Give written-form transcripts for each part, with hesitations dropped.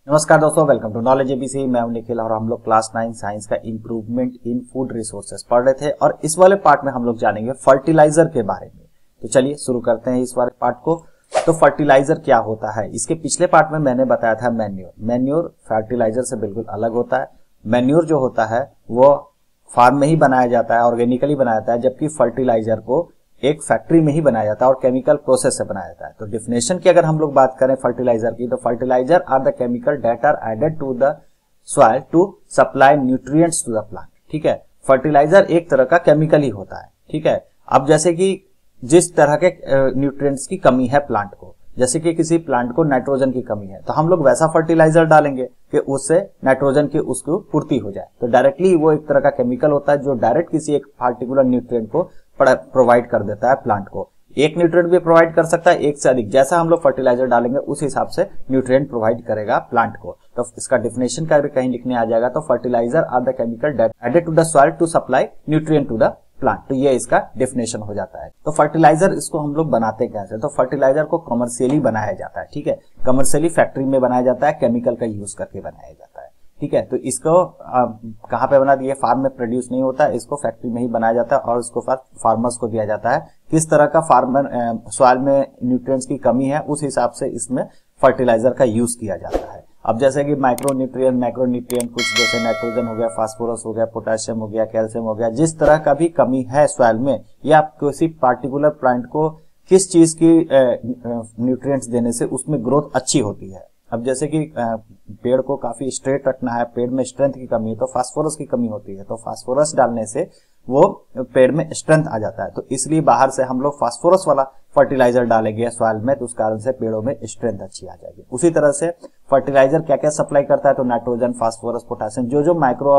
नमस्कार दोस्तों, welcome to knowledge ABC. मैं हूं निखिल और हम लोग क्लास 9 साइंस का इंप्रूवमेंट इन फूड रिसोर्सेज पढ़ रहे थे और इस वाले पार्ट में हम लोग जानेंगे फर्टिलाइजर के बारे में। तो चलिए शुरू करते हैं इस वाले पार्ट को। तो फर्टिलाइजर क्या होता है? इसके पिछले पार्ट में मैंने बताया था मैन्योर फर्टिलाइजर से बिल्कुल अलग होता है। मैन्योर जो होता है वो फार्म में ही बनाया जाता है, ऑर्गेनिकली बनाया जाता है, जबकि फर्टिलाइजर को एक फैक्ट्री में ही बनाया जाता है और केमिकल प्रोसेस से बनाया जाता है। तो डिफिनेशन की अगर हम लोग बात करें फर्टिलाइजर की, तो fertiliser are the chemical that are added to the soil to supply nutrients to the plant. ठीक है, फर्टिलाइजर एक तरह का केमिकल ही होता है। ठीक है, अब जैसे कि जिस तरह के न्यूट्रिएंट्स की कमी है प्लांट को, जैसे कि किसी प्लांट को नाइट्रोजन की कमी है तो हम लोग वैसा फर्टिलाइजर डालेंगे कि उससे नाइट्रोजन की उसको पूर्ति हो जाए। तो डायरेक्टली वो एक तरह का केमिकल होता है जो डायरेक्ट किसी एक पार्टिकुलर न्यूट्रिएंट को प्रोवाइड कर देता है प्लांट को। एक न्यूट्रिएंट भी प्रोवाइड कर सकता है, एक से अधिक। जैसा हम लोग फर्टिलाइजर डालेंगे उस हिसाब से न्यूट्रिएंट प्रोवाइड करेगा प्लांट को। तो इसका डिफिनेशन का भी कहीं लिखने आ जाएगा, तो fertiliser are the chemical that added to the soil to supply nutrient to the plant. तो ये इसका डेफिनेशन हो जाता है। तो फर्टिलाइजर इसको हम लोग बनाते कैसे? तो फर्टिलाइजर को कमर्शियली बनाया जाता है। ठीक है, कमर्शियली फैक्ट्री में बनाया जाता है, केमिकल का यूज करके बनाया जाता है। ठीक है, तो इसको कहाँ पे बना दिए? फार्म में प्रोड्यूस नहीं होता है, इसको फैक्ट्री में ही बनाया जाता है और इसको फार्मर्स को दिया जाता है। किस तरह का फार्मर सॉइल में न्यूट्रिएंट्स की कमी है उस हिसाब से इसमें फर्टिलाइजर का यूज किया जाता है। अब जैसे कि मैक्रोन्यूट्रिएंट कुछ जैसे नाइट्रोजन हो गया, फास्फोरस हो गया, पोटेशियम हो गया, कैल्शियम हो गया, जिस तरह का भी कमी है सॉइल में या किसी पार्टिकुलर प्लांट को किस चीज की न्यूट्रिएंट्स देने से उसमें ग्रोथ अच्छी होती है। अब जैसे कि पेड़ को काफी स्ट्रेट रखना है, पेड़ में स्ट्रेंथ की कमी है तो फास्फोरस की कमी होती है, तो फास्फोरस डालने से वो पेड़ में स्ट्रेंथ आ जाता है। तो इसलिए बाहर से हम लोग फास्फोरस वाला फर्टिलाइजर डालेंगे सॉइल में, तो उस कारण से पेड़ों में स्ट्रेंथ अच्छी आ जाएगी। उसी तरह से फर्टिलाइजर क्या क्या सप्लाई करता है? तो नाइट्रोजन, फास्फोरस, पोटेशियम, जो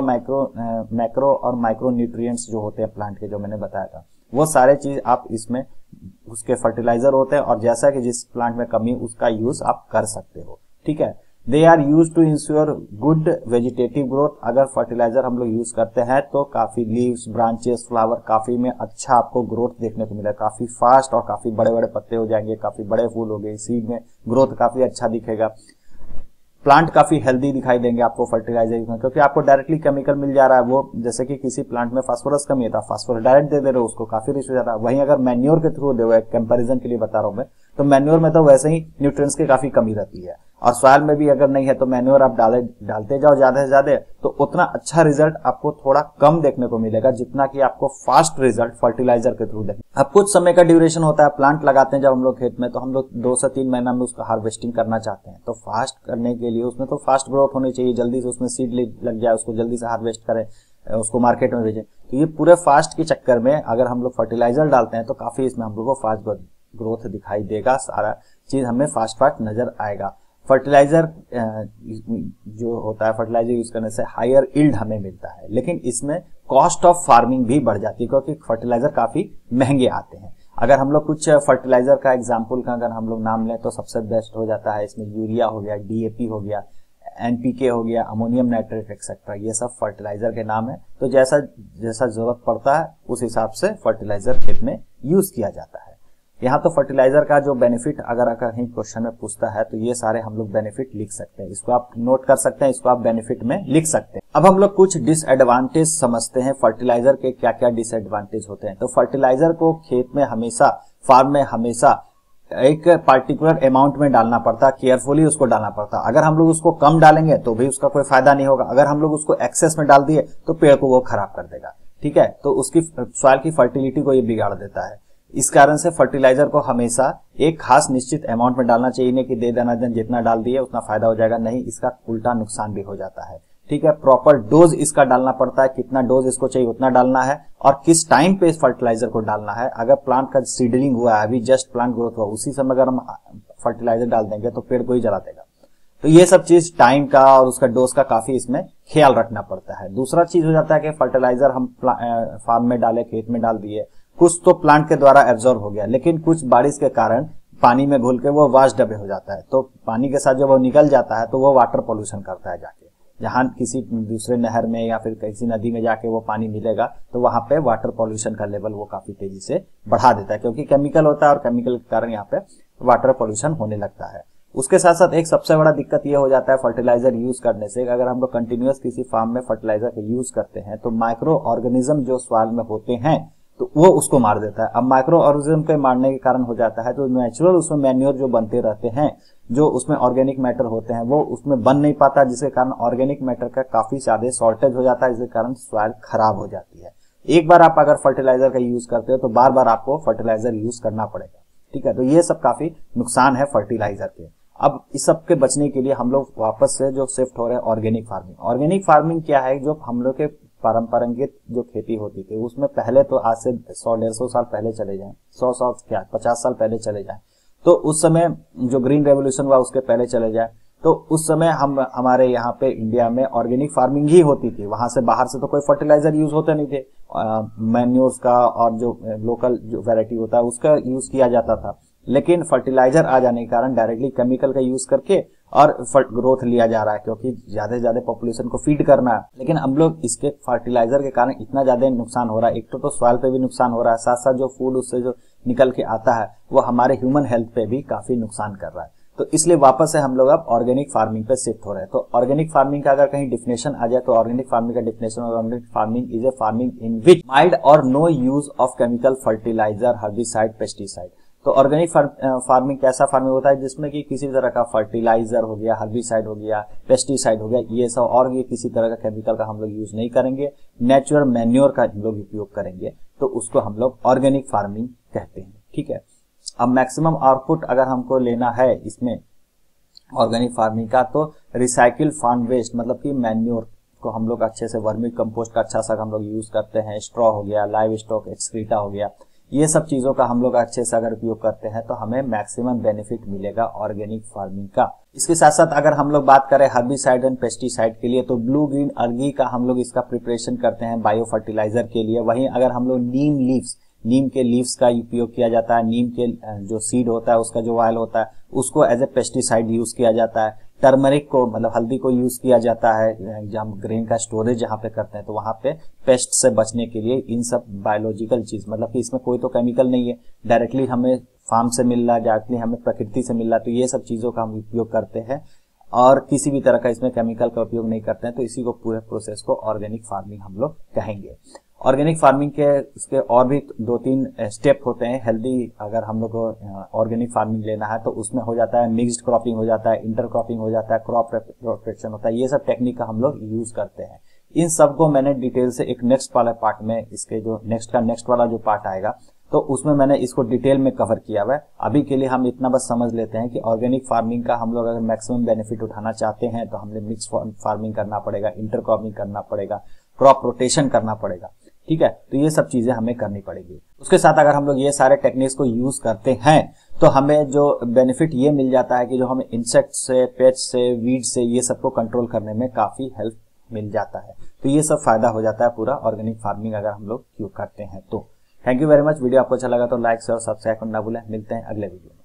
मैक्रो और माइक्रो न्यूट्रिएंट्स जो होते हैं प्लांट के, जो मैंने बताया था, वो सारे चीज आप इसमें उसके फर्टिलाइजर होते हैं और जैसा कि जिस प्लांट में कमी उसका यूज आप कर सकते हो। ठीक है, they are use to ensure good vegetative growth. अगर फर्टिलाइजर हम लोग यूज करते हैं तो काफी लीव्स, ब्रांचेस, फ्लावर काफी में अच्छा आपको ग्रोथ देखने को मिलेगा, काफी फास्ट और काफी बड़े बड़े पत्ते हो जाएंगे, काफी बड़े फूल हो गए, सीड में ग्रोथ काफी अच्छा दिखेगा, प्लांट काफी हेल्दी दिखाई देंगे आपको फर्टिलाइजर में, क्योंकि आपको डायरेक्टली केमिकल मिल जा रहा है। वो जैसे कि किसी प्लांट में फास्फोरस कमी है तो फास्फोरस डायरेक्ट दे रहे हो, उसको काफी रिच हो जाता है। वहीं अगर मैन्योर के थ्रू दे, कंपैरिजन के लिए बता रहा हूं मैं, तो मैन्योर में तो वैसे ही न्यूट्रिएंट्स की काफी कमी रहती है और सॉइल में भी अगर नहीं है तो मैन्योर आप डालते जाओ ज्यादा से ज्यादा, तो उतना अच्छा रिजल्ट आपको थोड़ा कम देखने को मिलेगा जितना कि आपको फास्ट रिजल्ट फर्टिलाइजर के थ्रू देंगे। अब कुछ समय का ड्यूरेशन होता है, प्लांट लगाते हैं जब हम लोग खेत में, तो हम लोग 2 से 3 महीना में उसका हार्वेस्टिंग करना चाहते हैं। तो फास्ट करने के लिए उसमें तो फास्ट ग्रोथ होनी चाहिए, जल्दी से उसमें सीड लग जाए, उसको जल्दी से हार्वेस्ट करें, उसको मार्केट में भेजें। तो ये पूरे फास्ट के चक्कर में अगर हम लोग फर्टिलाइजर डालते हैं तो काफी इसमें हम लोग को फास्ट ग्रोथ दिखाई देगा, सारा चीज हमें फास्ट नजर आएगा। फर्टिलाइजर जो होता है, फर्टिलाइजर यूज करने से हायर यील्ड हमें मिलता है, लेकिन इसमें कॉस्ट ऑफ फार्मिंग भी बढ़ जाती है क्योंकि फर्टिलाइजर काफी महंगे आते हैं। अगर हम लोग कुछ फर्टिलाइजर का एग्जांपल का अगर हम लोग नाम लें तो सबसे बेस्ट हो जाता है इसमें यूरिया हो गया, डीएपी हो गया, एनपीके हो गया, अमोनियम नाइट्रेट एक्सेट्रा, ये सब फर्टिलाइजर के नाम है। तो जैसा जैसा जरूरत पड़ता है उस हिसाब से फर्टिलाइजर खेत में यूज किया जाता है। यहाँ तो फर्टिलाइजर का जो बेनिफिट अगर कहीं क्वेश्चन में पूछता है तो ये सारे हम लोग बेनिफिट लिख सकते हैं, इसको आप नोट कर सकते हैं, इसको आप बेनिफिट में लिख सकते हैं। अब हम लोग कुछ डिसएडवांटेज समझते हैं, फर्टिलाइजर के क्या क्या डिसएडवांटेज होते हैं। तो फर्टिलाइजर को खेत में हमेशा, फार्म में हमेशा एक पार्टिकुलर अमाउंट में डालना पड़ता है, केयरफुली उसको डालना पड़ता है। अगर हम लोग उसको कम डालेंगे तो भी उसका कोई फायदा नहीं होगा, अगर हम लोग उसको एक्सेस में डाल दिए तो पेड़ को वो खराब कर देगा। ठीक है, तो उसकी सॉइल की फर्टिलिटी को ये बिगाड़ देता है। इस कारण से फर्टिलाइजर को हमेशा एक खास निश्चित अमाउंट में डालना चाहिए, नहीं कि दे देना जितना डाल दिए उतना फायदा हो जाएगा, नहीं, इसका उल्टा नुकसान भी हो जाता है। ठीक है, प्रॉपर डोज इसका डालना पड़ता है, कितना डोज इसको चाहिए उतना डालना है और किस टाइम पे इस फर्टिलाइजर को डालना है। अगर प्लांट का सीडलिंग हुआ है, अभी जस्ट प्लांट ग्रोथ हुआ, उसी समय अगर हम फर्टिलाइजर डाल देंगे तो पेड़ को ही जला देगा। तो ये सब चीज टाइम का और उसका डोज का काफी इसमें ख्याल रखना पड़ता है। दूसरा चीज हो जाता है कि फर्टिलाइजर हम फार्म में डाले, खेत में डाल दिए, कुछ तो प्लांट के द्वारा एब्जॉर्ब हो गया, लेकिन कुछ बारिश के कारण पानी में घुल के वो वाश डबे हो जाता है। तो पानी के साथ जब वो निकल जाता है तो वो वाटर पोल्यूशन करता है, जाके जहां किसी दूसरे नहर में या फिर किसी नदी में जाके वो पानी मिलेगा तो वहां पे वाटर पोल्यूशन का लेवल वो काफी तेजी से बढ़ा देता है, क्योंकि केमिकल होता है और केमिकल के कारण यहाँ पे वाटर पोल्यूशन होने लगता है। उसके साथ साथ एक सबसे बड़ा दिक्कत ये हो जाता है फर्टिलाइजर यूज करने से, अगर हम लोग कंटिन्यूअस किसी फार्म में फर्टिलाइजर का यूज करते हैं तो माइक्रो ऑर्गेनिज्म जो सॉइल में होते हैं तो वो उसको मार देता है। अब माइक्रो ऑर्गेनिज्म के मारने के कारण हो जाता है तो नेचुरल उसमें मैन्योर जो बनते रहते हैं, जो उसमें ऑर्गेनिक मैटर होते हैं वो उसमें बन नहीं पाता, जिसके कारण ऑर्गेनिक मैटर का काफी ज्यादा शॉर्टेज हो जाता है, जिसके कारण सॉइल खराब हो जाती है। एक बार आप अगर फर्टिलाइजर का यूज करते हो तो बार बार आपको फर्टिलाइजर यूज करना पड़ेगा, ठीक है। तो ये सब काफी नुकसान है फर्टिलाइजर के। अब इस सब के बचने के लिए हम लोग वापस से जो शिफ्ट हो रहे हैं ऑर्गेनिक फार्मिंग। ऑर्गेनिक फार्मिंग क्या है, जो हम लोग के पारंपरिक जो खेती होती थी उसमें पहले तो आज से 100-150 साल पहले चले जाएं, 100 क्या 50 साल पहले चले जाएं, तो उस समय जो ग्रीन रेवोल्यूशन हुआ उसके पहले चले जाए तो उस समय हमारे यहाँ पे इंडिया में ऑर्गेनिक फार्मिंग ही होती थी। वहां से बाहर से तो कोई फर्टिलाइजर यूज होते नहीं थे, मैन्योर्स का और जो लोकल जो वैरायटी होता है उसका यूज किया जाता था। लेकिन फर्टिलाइजर आ जाने के कारण डायरेक्टली केमिकल का यूज करके और ग्रोथ लिया जा रहा है, क्योंकि ज्यादा से ज्यादा पॉपुलेशन को फीड करना है। लेकिन हम लोग इसके फर्टिलाइजर के कारण इतना ज्यादा नुकसान हो रहा है, एक तो सॉइल पे भी नुकसान हो रहा है, साथ साथ जो फूड उससे जो निकल के आता है वो हमारे ह्यूमन हेल्थ पे भी काफी नुकसान कर रहा है। तो इसलिए वापस से हम लोग अब ऑर्गेनिक फार्मिंग पे शिफ्ट हो रहे हैं। तो ऑर्गेनिक फार्मिंग का अगर कहीं डिफिनेशन आ जाए तो ऑर्गेनिक फार्मिंग का definition, organic farming is a farming in which mild और no use of chemical fertiliser, herbicide, pesticide. तो ऑर्गेनिक फार्मिंग कैसा फार्मिंग होता है जिसमें कि किसी तरह का फर्टिलाइजर हो गया, हर्बिसाइड हो गया, पेस्टिसाइड हो गया, ये सब और ये किसी तरह का केमिकल का हम लोग यूज नहीं करेंगे, नेचुरल मैन्योर का हम लोग उपयोग करेंगे, तो उसको हम लोग ऑर्गेनिक फार्मिंग कहते हैं, ठीक है। अब मैक्सिमम आउटपुट अगर हमको लेना है इसमें ऑर्गेनिक फार्मिंग का तो रिसाइकिल फार्म वेस्ट, मतलब कि मैन्योर को हम लोग अच्छे से, वर्मी कंपोस्ट का अच्छा सा हम लोग यूज करते हैं, स्ट्रॉ हो गया, लाइव स्टॉक एक्सक्रीटा हो गया, ये सब चीजों का हम लोग अच्छे से अगर उपयोग करते हैं तो हमें मैक्सिमम बेनिफिट मिलेगा ऑर्गेनिक फार्मिंग का। इसके साथ साथ अगर हम लोग बात करें हर्बिसाइड एंड पेस्टिसाइड के लिए तो ब्लू ग्रीन अलगी का हम लोग इसका प्रिपरेशन करते हैं बायो फर्टिलाइजर के लिए। वहीं अगर हम लोग नीम के लीव्स का उपयोग किया जाता है, नीम के जो सीड होता है उसका जो ऑयल होता है उसको एज ए पेस्टिसाइड यूज किया जाता है। टर्मरिक को, मतलब हल्दी को यूज किया जाता है, जब हम ग्रेन का स्टोरेज जहाँ पे करते हैं तो वहां पे पेस्ट से बचने के लिए। इन सब बायोलॉजिकल चीज, मतलब कि इसमें कोई तो केमिकल नहीं है, डायरेक्टली हमें फार्म से मिल रहा है, डायरेक्टली हमें प्रकृति से मिल रहा है, तो ये सब चीजों का हम उपयोग करते हैं और किसी भी तरह का इसमें केमिकल का उपयोग नहीं करते हैं। तो इसी को पूरे प्रोसेस को ऑर्गेनिक फार्मिंग हम लोग कहेंगे। ऑर्गेनिक फार्मिंग के इसके और भी 2-3 स्टेप होते हैं। हेल्दी अगर हम लोग को ऑर्गेनिक फार्मिंग लेना है तो उसमें हो जाता है मिक्स्ड क्रॉपिंग हो जाता है, इंटर क्रॉपिंग हो जाता है, क्रॉप रोटेशन होता है, ये सब टेक्निक का हम लोग यूज करते हैं। इन सब को मैंने डिटेल से एक नेक्स्ट वाला पार्ट में, इसके जो नेक्स्ट वाला जो पार्ट आएगा तो उसमें मैंने इसको डिटेल में कवर किया हुआ है। अभी के लिए हम इतना बस समझ लेते हैं कि ऑर्गेनिक फार्मिंग का हम लोग अगर मैक्सिमम बेनिफिट उठाना चाहते हैं तो हमें मिक्स फार्मिंग करना पड़ेगा, इंटर क्रॉपिंग करना पड़ेगा, क्रॉप रोटेशन करना पड़ेगा, ठीक है। तो ये सब चीजें हमें करनी पड़ेगी। उसके साथ अगर हम लोग ये सारे टेक्निक्स को यूज करते हैं तो हमें जो बेनिफिट ये मिल जाता है कि जो हमें इंसेक्ट से, पेस्ट से, वीड से, ये सबको कंट्रोल करने में काफी हेल्प मिल जाता है। तो ये सब फायदा हो जाता है पूरा ऑर्गेनिक फार्मिंग अगर हम लोग यूज करते हैं तो। Thank you very much. Video आपको अच्छा लगा तो लाइक शेयर और सब्सक्राइब करना ना भूलें। मिलते हैं अगले वीडियो में।